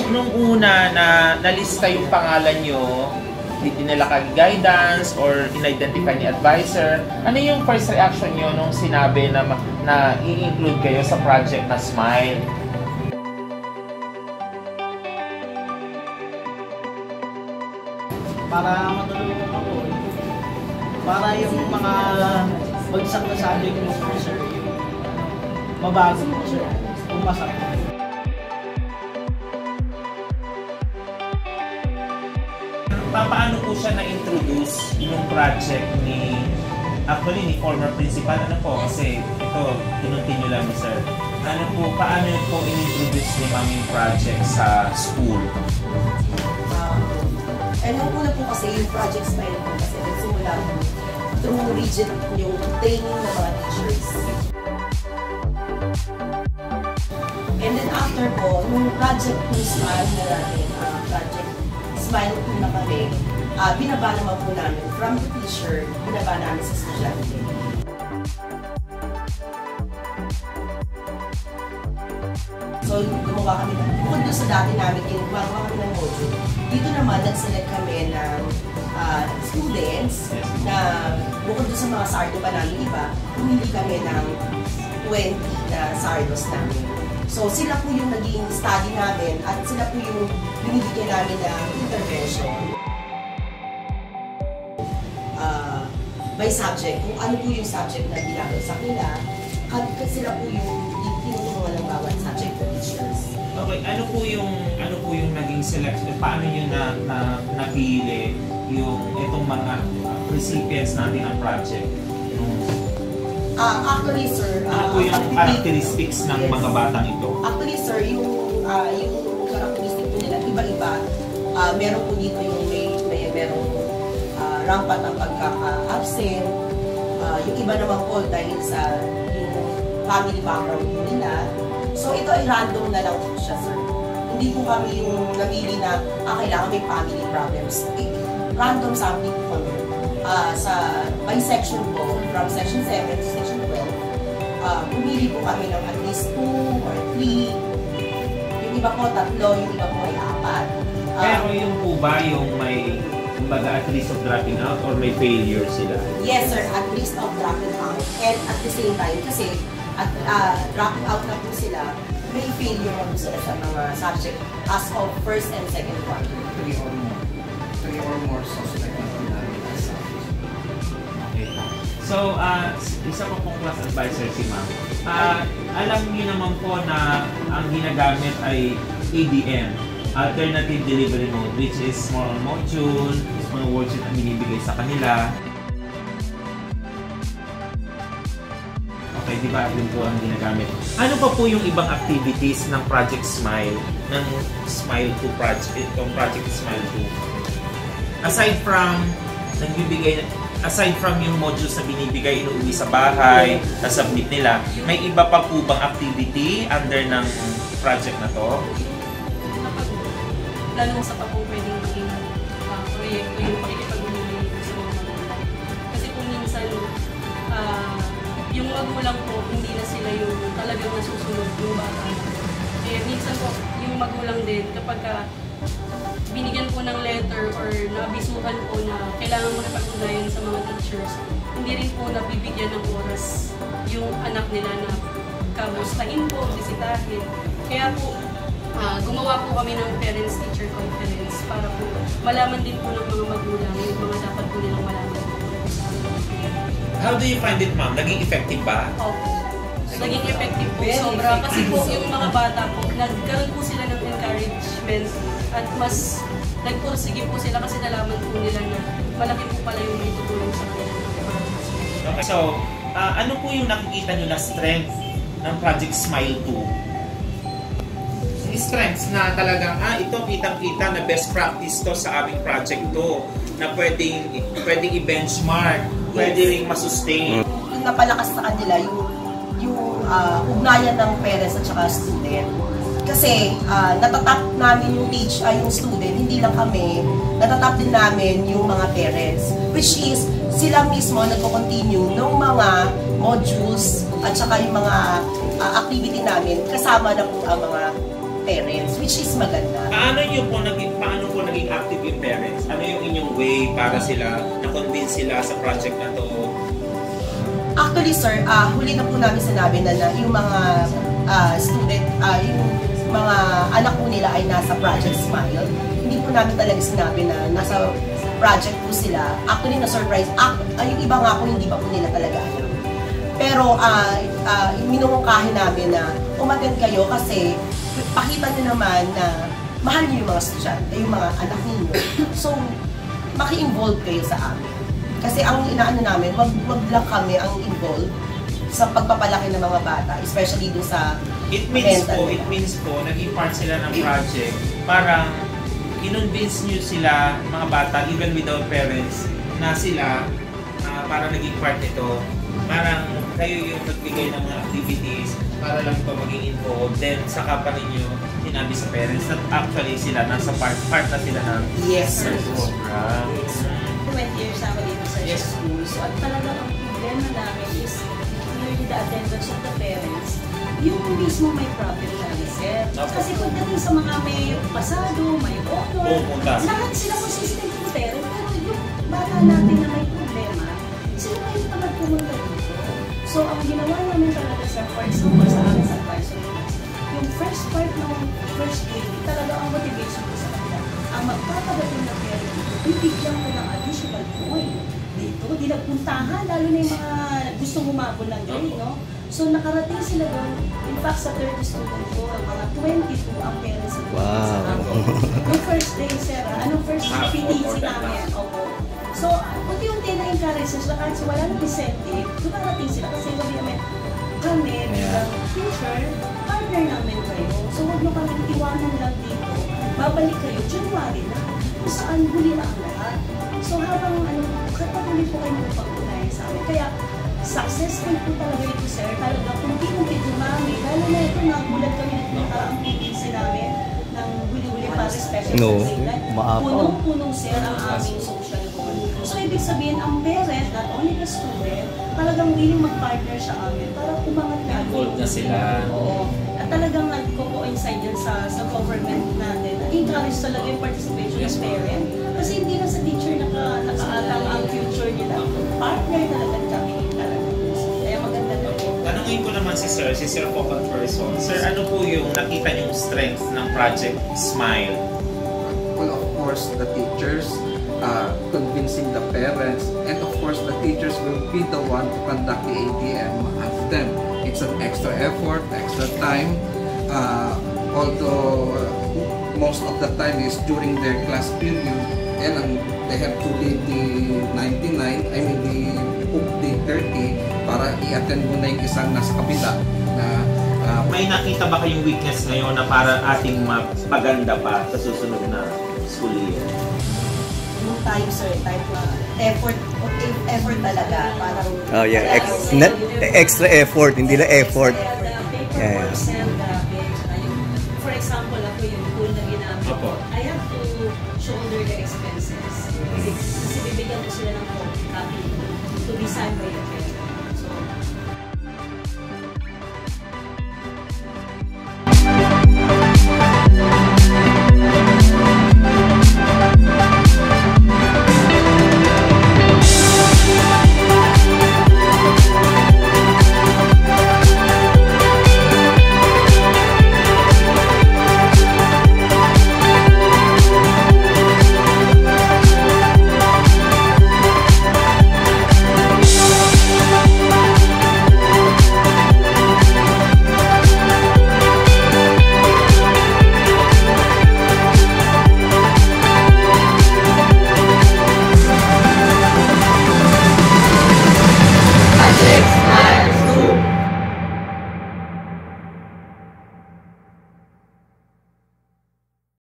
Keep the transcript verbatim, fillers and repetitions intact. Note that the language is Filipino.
nung una na nalista yung pangalan nyo, dinala ka guidance or in-identify ni advisor, ano yung first reaction nyo nung sinabi na, na i-include kayo sa project na Smile? Para matulungan ako, para yung mga bagsak na subject mo, sir, yung mabago mo, sir, umasa ko. Paano po siya na-introduce yung project ni, actually ni former principal, ano po, kasi ito, kinuntinue lang ni sir. Ano po, paano po in-introduce ni ma'am yung project sa school? Uh, and yung una po kasi yung project Smile po kasi nagsimula through rigid yung training ng mga teachers. And then after po, yung project po Smile na natin, uh, project Smile po na kami, uh, binaba naman po namin from the teacher, binaba namin sa estudyante. So, gumawa kami ng, bukod doon sa dati namin, gumawa kami ng module. Dito naman, nag-select kami ng uh, students na bukod doon sa mga sardo pa namin iba, pumili kami ng twenty na sardos namin. So, sila po yung naging study namin at sila po yung binibigyan namin ng intervention uh, by subject. Kung ano po yung subject na ginagawa sa kanila, at sila po yung tinutulungan ng bawat subject to teachers. Okay, ano po yung ano po yung naging selection? Paano yun na, na napili yung itong mga uh, recipients natin ng project? Yung, Uh, actually, sir, uh, ano po yung characteristics ng yes. mga batang ito? Actually, sir, yung, uh, yung characteristic po nila, iba-iba. Uh, meron po dito yung may, may merong uh, rampant ang pagkaka-absent. Uh, yung iba naman po dahil sa yung family background po nila. So, ito ay random na lang po siya, sir. Hindi po kami yung namili na ah, kailangan may family problems. Eh, random sampling po kami. Uh, sa by section po, from section seven to section twelve, uh, pumili po kami ng at least two or three. Yung iba po tatlo, yung iba po ay apat. Uh, Pero yung po ba yung may, kumbaga, at least of dropping out or may failure sila? Yes, sir, at least of dropping out. And at the same time, kasi at uh, dropping out na po sila, may failure na po sila sa mga subject as of first and second quarter. Three or more. Three or more suspect. So, uh, isa po pong class advisor si ma'am. Uh, alam niyo naman po na ang ginagamit ay A D M, Alternative Delivery Mode, which is more on module, mga worksheet ang binibigay sa kanila. Okay, di ba? Yun po ang ginagamit. Ano pa po yung ibang activities ng Project Smile, ng Smile two project, itong Project Smile two? Aside from nagbibigay aside from yung modules na binibigay, inuuwi sa bahay, nasubmit nila, may iba pa po bang activity under ng project na to? Lalo sa pa po pwedeng maging uh, proyekto yung pakikipag-uwi sa mga magulang. Kasi kung minsan, uh, yung magulang po, hindi na sila yung talagang nasusunod yung bata. Eh, minsan po, yung magulang din, kapag ka, binigyan po ng letter or nabisuhan po na kailangan mo napag-unayan sa mga teachers, hindi rin po nabibigyan ng oras yung anak nila na kamustahin po, bisitahin. Kaya po, uh, gumawa po kami ng parents-teacher conference para po malaman din po ng mga magulang yung mga dapat po nilang malaman. How do you find it, ma'am? Naging effective ba? Opo. Naging effective po, sobra. Kasi po yung mga bata po, nagkaroon po sila ng encouragement at mas nagpursige po sila kasi nalaman po nila na malaki po pala yung may tutulong sa kanila. Okay, so uh, ano po yung nakikita nyo na strength ng Project Smile two? Strengths na talagang, ah, ito kitang-kita na best practice to sa aming project to na pwedeng, pwedeng i-benchmark, pwede ring masustain. Yung napalakas sa kanila yung, yung uh, ugnayan ng parents at saka student. Kasi uh, natatap namin yung teach, uh, yung student, hindi lang kami, natatap din namin yung mga parents. Which is, sila mismo nagko-continue ng mga modules at saka yung mga uh, activity namin, kasama na po ang mga parents, which is maganda. Paano nyo po naging, paano po naging active yung parents? Ano yung inyong way para sila, na-convince sila sa project na to? Actually, sir, uh, huli na po namin sinabi na, na yung mga uh, student, uh, yung mga anak po nila ay nasa Project Smile. Hindi po namin talaga sinabi na nasa project po sila. Actually, na-surprise. Uh, yung iba nga po, hindi pa po nila talaga alam. Pero, uh, uh, minumungkahin namin na umattend kayo kasi pakita nyo naman na mahal nyo yung mga estudyante, yung mga anak ninyo. So, maki-involve kayo sa amin. Kasi ang inaano namin, wag, wag lang kami ang involved sa pagpapalaki ng mga bata, especially dun sa It means mental po, nila. it means po, naging part sila ng project. Parang, kinonvince nyo sila, mga bata, even without parents, na sila, uh, para naging part nito. Parang, kayo yung nagbigay ng mga activities para lang ito maging involved. Then, saka pa ninyo sinabi sa parents na actually sila, nasa part, part na sila ng Yes, sir. program. twenty years ako dito sa Yes. school. So, at talagang ang problema namin is clearly the attendance of the parents. Yung mismo may problem na sir. Kasi pagdating sa mga may pasado, may honor, Pupunta. lahat sila consistent yung parent. Pero yung bata natin na may problema, sila pa yung tamad pumunta dito. So, ang ginawa namin talaga sa for example sa amin sa Barcelona, yung first part ng first grade, talaga ang motivation ko sa kanila. Ang magpapagaling na parent, bibigyan ko ng additional point dito. Di nagpuntahan, lalo na yung mga gustong humabol ng grade, no? So, nakarating sila doon. In fact, sa third student ko, mga twenty-two ang parents sa Wow. Yung first day, sir, ah, anong first Ah, P T C namin? Opo. So, unti-unti na encourage sila kahit sa wala ng incentive, dumarating sila kasi sabi namin, kami, bilang teacher, partner namin kayo. So, huwag nyo kami iwanan lang dito. Babalik kayo, January na, kung saan huli na ang lahat. So, habang ano, katatuloy po kayo magpag-unayan sa amin. Kaya, successful po talaga ito, sir. Talaga, kunti-kunti dumami. Lalo na ito, nagulat kami na ang P T C namin ng huli-huli para special No, surveillance. maapaw. Punong-punong, sir, ang aming social hall. So, ibig sabihin, ang parent, not only the student, talagang willing mag-partner sa amin para umangat na Involved na sila. Oo. At talagang nagko-coincide yan sa, sa government natin. Encourage talaga yung participation Yes, ng parent. Kasi hindi na sa teacher naka, nakaatang ang future nila. Partner talaga kami talaga. Kaya maganda na po. Tanungin ko naman si Sir, si Sir Focal Person. Sir, ano po yung nakita niyong strength ng Project Smile? Well, of course, the teachers, uh, convincing the parents, and of course, the teachers will be the one to conduct the A T M at them. It's an extra effort, extra time, uh, although uh, most of the time is during their class period, and um, they have to leave the ninety-nine, I mean the the thirty, para i-attend mo na yung isang nasa kabila na uh, May nakita ba kayong weakness ngayon na para ating mapaganda pa sa susunod na school year? Yung time, sir, time na effort, okay, effort talaga. Parang, Oh yeah, kaya- Ex- not, extra effort, hindi lang effort. The paperwork, Yeah. sir, the